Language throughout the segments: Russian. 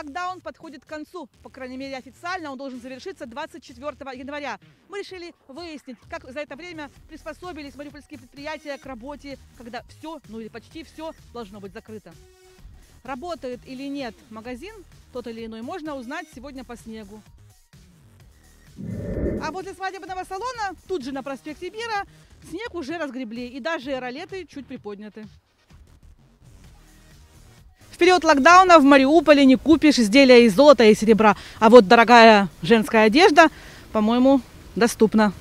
Локдаун подходит к концу, по крайней мере официально он должен завершиться 24 января. Мы решили выяснить, как за это время приспособились мариупольские предприятия к работе, когда все, ну или почти все, должно быть закрыто. Работает или нет магазин, тот или иной, можно узнать сегодня по снегу. А возле свадебного салона, тут же на проспекте Мира, снег уже разгребли и даже ролеты чуть приподняты. В период локдауна в Мариуполе не купишь изделия из золота и серебра, а вот дорогая женская одежда, по-моему, доступна.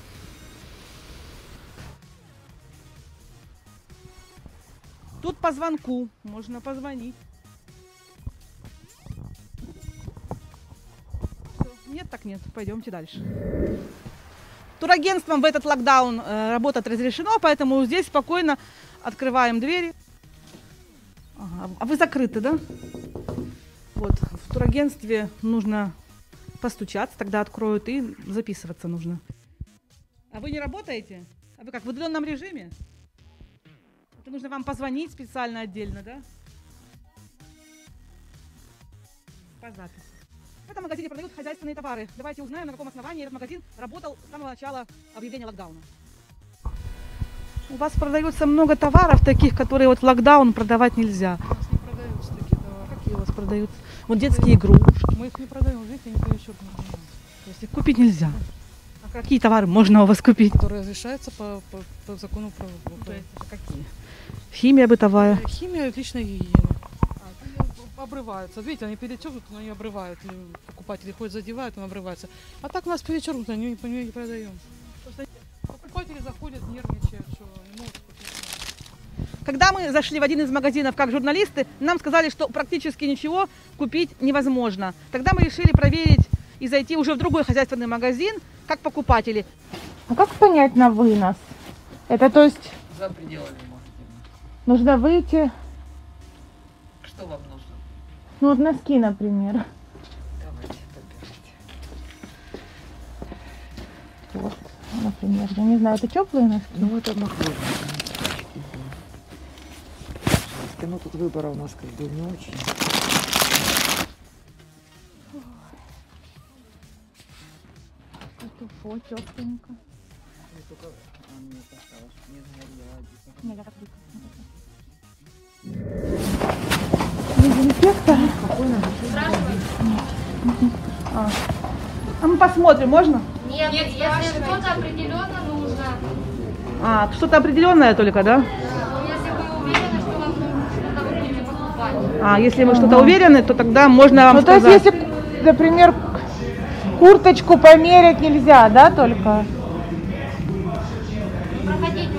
Тут по звонку можно позвонить. Нет, так нет. Пойдемте дальше. Турагентством в этот локдаун работать разрешено, поэтому здесь спокойно открываем двери. Ага, а вы закрыты, да? Вот, в турагентстве нужно постучаться, тогда откроют, и записываться нужно. А вы не работаете? А вы как, в удаленном режиме? Это нужно вам позвонить специально отдельно, да? По записи. В этом магазине продают хозяйственные товары. Давайте узнаем, на каком основании этот магазин работал с самого начала объявления локдауна. У вас продается много товаров таких, которые вот в локдаун продавать нельзя. У нас не продаются такие товары. Какие у вас продаются? Вот детские игрушки. Мы их не продаем, видите, они перечеркнуты. То есть их купить нельзя. А какие товары можно у вас купить? Которые разрешаются по закону про... То есть это какие? Химия бытовая. Химия личной гигиены. Обрываются. Видите, они перечеркнуты, но они обрывают. Покупатели ходят, задевают, он обрывается. А так у нас перечеркнуто, они не продаем. Покупатели заходят, нервничают, что не могут купить. Когда мы зашли в один из магазинов как журналисты, нам сказали, что практически ничего купить невозможно. Тогда мы решили проверить и зайти уже в другой хозяйственный магазин, как покупатели. А как понять на вынос? Это то есть... За пределами магазина. Нужно выйти... Что вам нужно? Ну вот носки, например. Давайте, подбирайте. Вот, например. Я не знаю, это теплые носки? Ну это махровые. Ну тут выбора у нас как бы не очень. Туфо, тепленько. Только мне осталось, не сгорело. Нет, так дезинфектор. А мы посмотрим, можно? Нет, если что-то определенно нужно. А, что-то определенное только, да? Но если вы уверены, что вам нужно, тогда вы будете покупать. А, если мы что-то уверены, то тогда можно вам Ну то есть, сказать. если, например, курточку померять нельзя, да, только? Проходите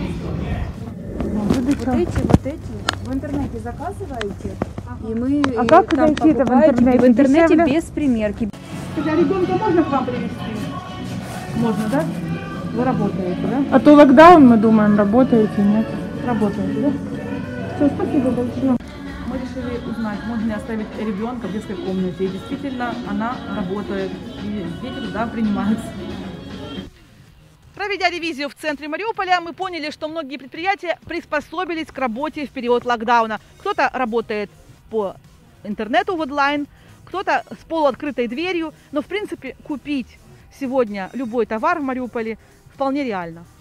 очень быстро. Вот эти в интернете заказываете, и мы А как там зайти-то в покупаете интернете? в интернете Дешевле? без примерки. А ребенка можно к вам привезти? Можно, да? Вы работаете, да? А то локдаун, мы думаем, работаете, нет? Работаете, да? Все, спасибо большое. Мы решили узнать, можно ли оставить ребенка в детской комнате. И действительно, она работает. И дети туда принимаются. Проведя ревизию в центре Мариуполя, мы поняли, что многие предприятия приспособились к работе в период локдауна. Кто-то работает по интернету в онлайн, кто-то с полуоткрытой дверью. Но, в принципе, купить сегодня любой товар в Мариуполе вполне реально.